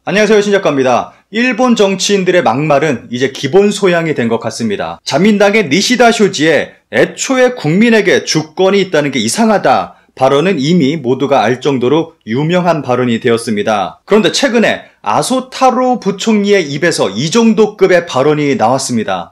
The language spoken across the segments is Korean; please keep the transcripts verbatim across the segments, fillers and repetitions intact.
안녕하세요, 신작가입니다. 일본 정치인들의 막말은 이제 기본 소양이 된 것 같습니다. 자민당의 니시다 쇼지에 애초에 국민에게 주권이 있다는 게 이상하다 발언은 이미 모두가 알 정도로 유명한 발언이 되었습니다. 그런데 최근에 아소타로 부총리의 입에서 이 정도 급의 발언이 나왔습니다.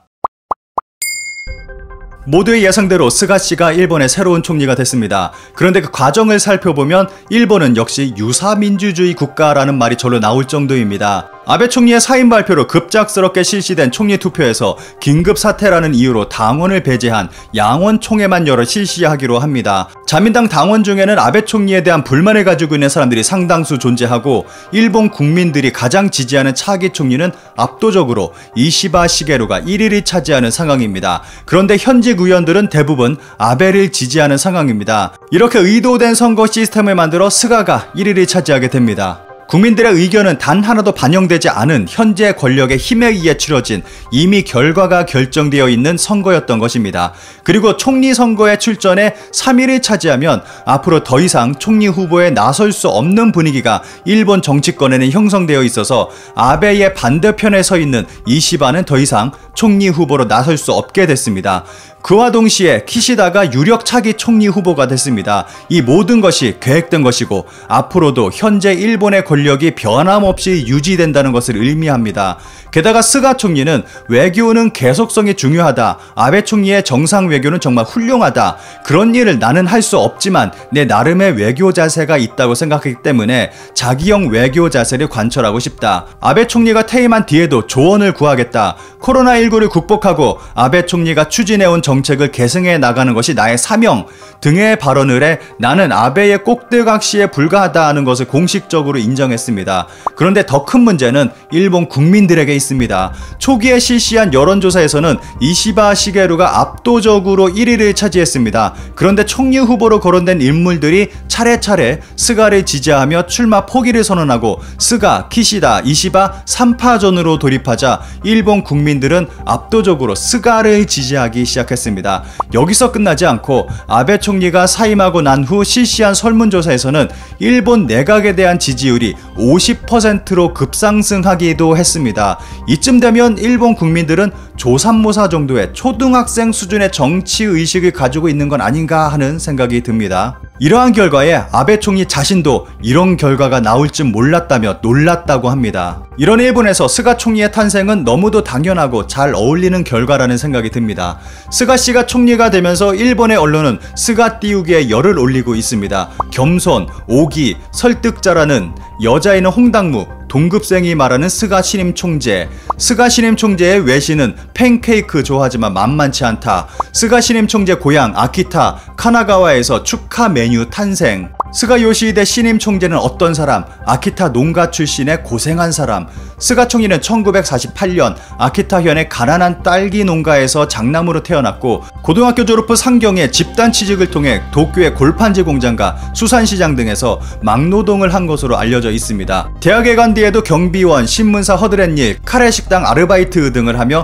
모두의 예상대로 스가씨가 일본의 새로운 총리가 됐습니다. 그런데 그 과정을 살펴보면 일본은 역시 유사민주주의 국가라는 말이 절로 나올 정도입니다. 아베 총리의 사임 발표로 급작스럽게 실시된 총리 투표에서 긴급 사태라는 이유로 당원을 배제한 양원 총회만 열어 실시하기로 합니다. 자민당 당원 중에는 아베 총리에 대한 불만을 가지고 있는 사람들이 상당수 존재하고 일본 국민들이 가장 지지하는 차기 총리는 압도적으로 이시바 시게루가 일 위를 차지하는 상황입니다. 그런데 현직 의원들은 대부분 아베를 지지하는 상황입니다. 이렇게 의도된 선거 시스템을 만들어 스가가 일 위를 차지하게 됩니다. 국민들의 의견은 단 하나도 반영되지 않은 현재 권력의 힘에 의해 치러진 이미 결과가 결정되어 있는 선거였던 것입니다. 그리고 총리 선거에 출전해 삼 위를 차지하면 앞으로 더 이상 총리 후보에 나설 수 없는 분위기가 일본 정치권에는 형성되어 있어서 아베의 반대편에 서 있는 이시바는 더 이상 총리 후보로 나설 수 없게 됐습니다. 그와 동시에 키시다가 유력 차기 총리 후보가 됐습니다. 이 모든 것이 계획된 것이고 앞으로도 현재 일본의 권력이 변함없이 유지된다는 것을 의미합니다. 게다가 스가 총리는 외교는 계속성이 중요하다. 아베 총리의 정상 외교는 정말 훌륭하다. 그런 일을 나는 할 수 없지만 내 나름의 외교 자세가 있다고 생각하기 때문에 자기형 외교 자세를 관철하고 싶다. 아베 총리가 퇴임한 뒤에도 조언을 구하겠다. 코로나십구를 극복하고 아베 총리가 추진해온 정책을 계승해 나가는 것이 나의 사명 등의 발언을 해 나는 아베의 꼭대각시에 불과하다는 것을 공식적으로 인정했습니다. 그런데 더 큰 문제는 일본 국민들에게 있습니다. 초기에 실시한 여론조사에서는 이시바 시게루가 압도적으로 일 위를 차지했습니다. 그런데 총리 후보로 거론된 인물들이 차례차례 스가를 지지하며 출마 포기를 선언하고 스가, 키시다, 이시바 삼 파전으로 돌입하자 일본 국민들은 압도적으로 스가를 지지하기 시작했습니다. 여기서 끝나지 않고 아베 총리가 사임하고 난 후 실시한 설문조사에서는 일본 내각에 대한 지지율이 오십 퍼센트로 급상승하기도 했습니다. 이쯤 되면 일본 국민들은 조삼모사 정도의 초등학생 수준의 정치의식을 가지고 있는 건 아닌가 하는 생각이 듭니다. 이러한 결과에 아베 총리 자신도 이런 결과가 나올 줄 몰랐다며 놀랐다고 합니다. 이런 일본에서 스가 총리의 탄생은 너무도 당연하고 잘 어울리는 결과라는 생각이 듭니다. 스가 씨가 총리가 되면서 일본의 언론은 스가 띄우기에 열을 올리고 있습니다. 겸손, 오기, 설득자라는 여자에는 홍당무, 동급생이 말하는 스가 신임 총재. 스가 신임 총재의 외신은 팬케이크 좋아하지만 만만치 않다. 스가 신임 총재 고향 아키타 카나가와에서 축하 메뉴 탄생. 스가 요시히데 신임 총재는 어떤 사람? 아키타 농가 출신의 고생한 사람. 스가 총리는 천구백사십팔 년 아키타현의 가난한 딸기 농가에서 장남으로 태어났고 고등학교 졸업 후 상경에 집단 취직을 통해 도쿄의 골판지 공장과 수산시장 등에서 막노동을 한 것으로 알려져 있습니다. 대학에 간 뒤에도 경비원, 신문사 허드렛일, 카레식당 아르바이트 등을 하며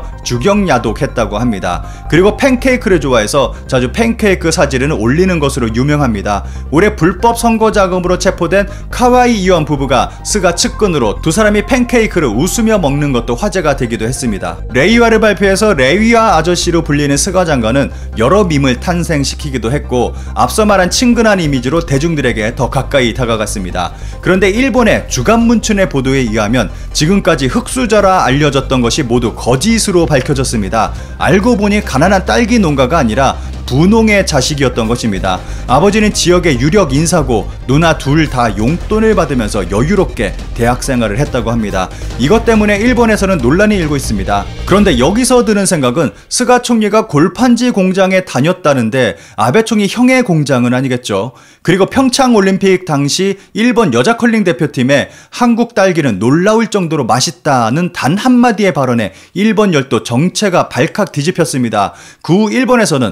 주경야독했다고 합니다. 그리고 팬케이크를 좋아해서 자주 팬케이크 사진을 올리는 것으로 유명합니다. 올해 불법 선거 자금으로 체포된 카와이 이완 부부가 스가 측근으로 두 사람이 팬케이크를 웃으며 먹는 것도 화제가 되기도 했습니다. 레이와를 발표해서 레위와 아저씨로 불리는 스가 장관은 여러 밈을 탄생시키기도 했고 앞서 말한 친근한 이미지로 대중들에게 더 가까이 다가갔습니다. 그런데 일본의 주간문춘의 보도에 의하면 지금까지 흑수저라 알려졌던 것이 모두 거짓으로 밝혀졌습니다. 알고 보니 가난한 딸기 농가가 아니라 부농의 자식이었던 것입니다. 아버지는 지역의 유력 인사고 누나 둘 다 용돈을 받으면서 여유롭게 대학 생활을 했다고 합니다. 이것 때문에 일본에서는 논란이 일고 있습니다. 그런데 여기서 드는 생각은 스가 총리가 골판지 공장에 다녔다는데 아베 총리 형의 공장은 아니겠죠. 그리고 평창올림픽 당시 일본 여자 컬링 대표팀의 한국 딸기는 놀라울 정도로 맛있다는 단 한마디의 발언에 일본 열도 정체가 발칵 뒤집혔습니다. 그 후 일본에서는 한국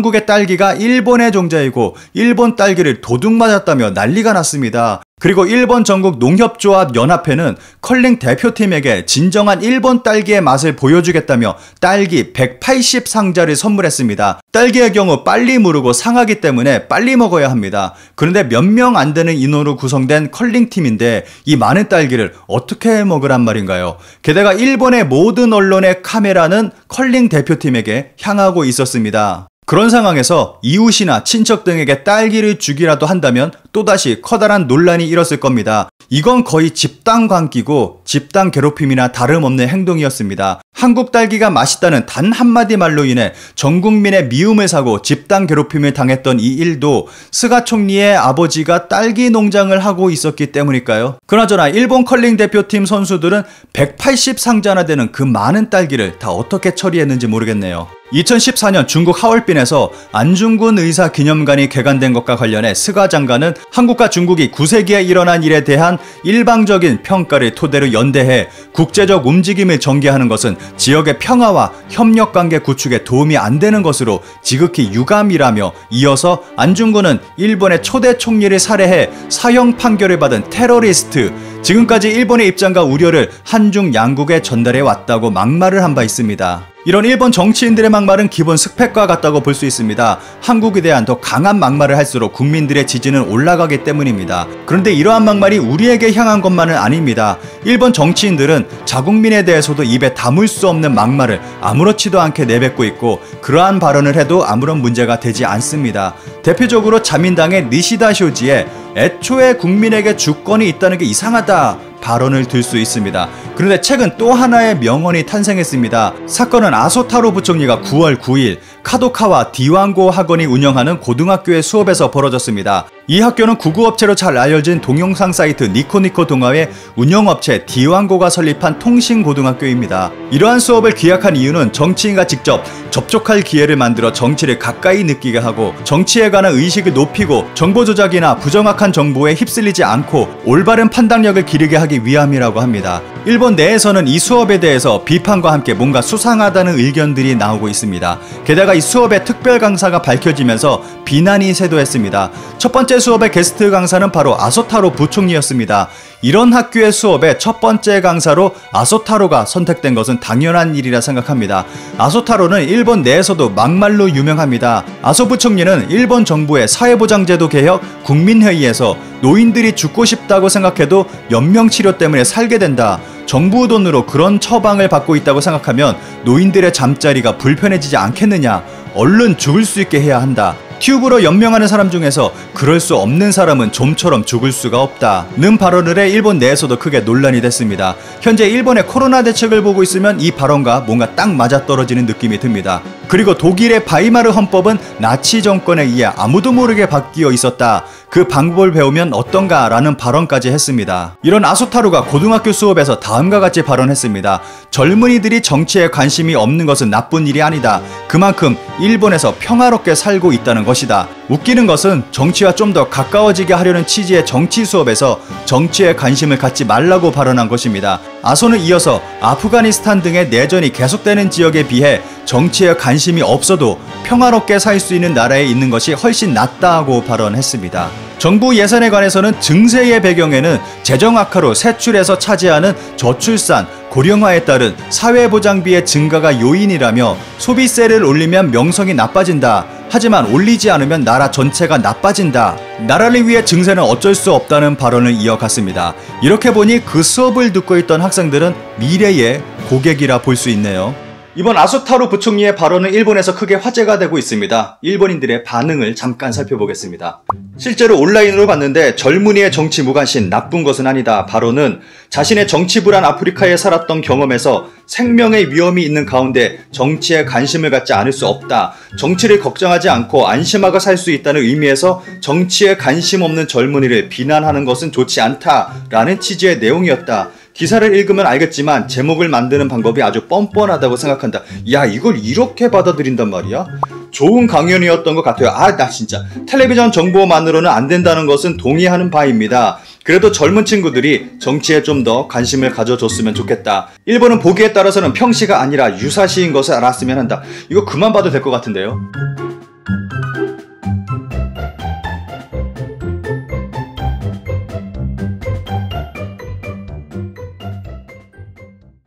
한국의 딸기가 일본의 종자이고 일본 딸기를 도둑 맞았다며 난리가 났습니다. 그리고 일본 전국 농협조합 연합회는 컬링 대표팀에게 진정한 일본 딸기의 맛을 보여주겠다며 딸기 백팔십 상자를 선물했습니다. 딸기의 경우 빨리 무르고 상하기 때문에 빨리 먹어야 합니다. 그런데 몇 명 안 되는 인원으로 구성된 컬링팀인데 이 많은 딸기를 어떻게 먹으란 말인가요? 게다가 일본의 모든 언론의 카메라는 컬링 대표팀에게 향하고 있었습니다. 그런 상황에서 이웃이나 친척 등에게 딸기를 주기라도 한다면 또다시 커다란 논란이 일었을 겁니다. 이건 거의 집단 광기고 집단 괴롭힘이나 다름없는 행동이었습니다. 한국 딸기가 맛있다는 단 한마디 말로 인해 전 국민의 미움을 사고 집단 괴롭힘을 당했던 이 일도 스가 총리의 아버지가 딸기 농장을 하고 있었기 때문일까요? 그나저나 일본 컬링 대표팀 선수들은 백팔십 상자나 되는 그 많은 딸기를 다 어떻게 처리했는지 모르겠네요. 이천십사 년 중국 하얼빈에서 안중근 의사 기념관이 개관된 것과 관련해 스가 장관은 한국과 중국이 구세기에 일어난 일에 대한 일방적인 평가를 토대로 연대해 국제적 움직임을 전개하는 것은 지역의 평화와 협력관계 구축에 도움이 안 되는 것으로 지극히 유감이라며, 이어서 안중근은 일본의 초대 총리를 살해해 사형 판결을 받은 테러리스트, 지금까지 일본의 입장과 우려를 한중 양국에 전달해 왔다고 막말을 한 바 있습니다. 이런 일본 정치인들의 막말은 기본 스펙과 같다고 볼 수 있습니다. 한국에 대한 더 강한 막말을 할수록 국민들의 지지는 올라가기 때문입니다. 그런데 이러한 막말이 우리에게 향한 것만은 아닙니다. 일본 정치인들은 자국민에 대해서도 입에 담을 수 없는 막말을 아무렇지도 않게 내뱉고 있고, 그러한 발언을 해도 아무런 문제가 되지 않습니다. 대표적으로 자민당의 니시다 쇼지에 애초에 국민에게 주권이 있다는 게 이상하다 발언을 들 수 있습니다. 그런데 최근 또 하나의 명언이 탄생했습니다. 사건은 아소타로 부총리가 구월 구일 카도카와 디완고 학원이 운영하는 고등학교의 수업에서 벌어졌습니다. 이 학교는 구구업체로 잘 알려진 동영상 사이트 니코니코 동아의 운영업체 디완고가 설립한 통신고등학교입니다. 이러한 수업을 기획한 이유는 정치인과 직접 접촉할 기회를 만들어 정치를 가까이 느끼게 하고, 정치에 관한 의식을 높이고 정보 조작이나 부정확한 정보에 휩쓸리지 않고 올바른 판단력을 기르게 하기 위함이라고 합니다. 일본 내에서는 이 수업에 대해서 비판과 함께 뭔가 수상하다는 의견들이 나오고 있습니다. 게다가 이 수업의 특별 강사가 밝혀지면서 비난이 쇄도했습니다. 첫 번째 수업의 게스트 강사는 바로 아소타로 부총리였습니다. 이런 학교의 수업의 첫 번째 강사로 아소타로가 선택된 것은 당연한 일이라 생각합니다. 아소타로는 일본 내에서도 막말로 유명합니다. 아소 부총리는 일본 정부의 사회보장제도 개혁 국민회의에서 노인들이 죽고 싶다고 생각해도 연명치료 때문에 살게 된다, 정부 돈으로 그런 처방을 받고 있다고 생각하면 노인들의 잠자리가 불편해지지 않겠느냐, 얼른 죽을 수 있게 해야 한다, 튜브로 연명하는 사람 중에서 그럴 수 없는 사람은 좀처럼 죽을 수가 없다 는 발언을 해 일본 내에서도 크게 논란이 됐습니다. 현재 일본의 코로나 대책을 보고 있으면 이 발언과 뭔가 딱 맞아떨어지는 느낌이 듭니다. 그리고 독일의 바이마르 헌법은 나치 정권에 의해 아무도 모르게 바뀌어 있었다, 그 방법을 배우면 어떤가 라는 발언까지 했습니다. 이런 아소타루가 고등학교 수업에서 다음과 같이 발언했습니다. 젊은이들이 정치에 관심이 없는 것은 나쁜 일이 아니다. 그만큼 일본에서 평화롭게 살고 있다는 것이다. 웃기는 것은 정치와 좀 더 가까워지게 하려는 취지의 정치 수업에서 정치에 관심을 갖지 말라고 발언한 것입니다. 아소는 이어서 아프가니스탄 등의 내전이 계속되는 지역에 비해 정치에 관심이 없어도 평화롭게 살 수 있는 나라에 있는 것이 훨씬 낫다고 발언했습니다. 정부 예산에 관해서는 증세의 배경에는 재정 악화로 세출에서 차지하는 저출산, 고령화에 따른 사회보장비의 증가가 요인이라며 소비세를 올리면 명성이 나빠진다, 하지만 올리지 않으면 나라 전체가 나빠진다, 나라를 위해 증세는 어쩔 수 없다는 발언을 이어갔습니다. 이렇게 보니 그 수업을 듣고 있던 학생들은 미래의 고객이라 볼 수 있네요. 이번 아소타루 부총리의 발언은 일본에서 크게 화제가 되고 있습니다. 일본인들의 반응을 잠깐 살펴보겠습니다. 실제로 온라인으로 봤는데 젊은이의 정치 무관심 나쁜 것은 아니다 발언은 자신의 정치 불안 아프리카에 살았던 경험에서 생명의 위험이 있는 가운데 정치에 관심을 갖지 않을 수 없다, 정치를 걱정하지 않고 안심하고 살 수 있다는 의미에서 정치에 관심 없는 젊은이를 비난하는 것은 좋지 않다라는 취지의 내용이었다. 기사를 읽으면 알겠지만 제목을 만드는 방법이 아주 뻔뻔하다고 생각한다. 야, 이걸 이렇게 받아들인단 말이야? 좋은 강연이었던 것 같아요. 아, 나 진짜 텔레비전 정보만으로는 안 된다는 것은 동의하는 바입니다. 그래도 젊은 친구들이 정치에 좀 더 관심을 가져줬으면 좋겠다. 일본은 보기에 따라서는 평시가 아니라 유사시인 것을 알았으면 한다. 이거 그만 봐도 될 것 같은데요.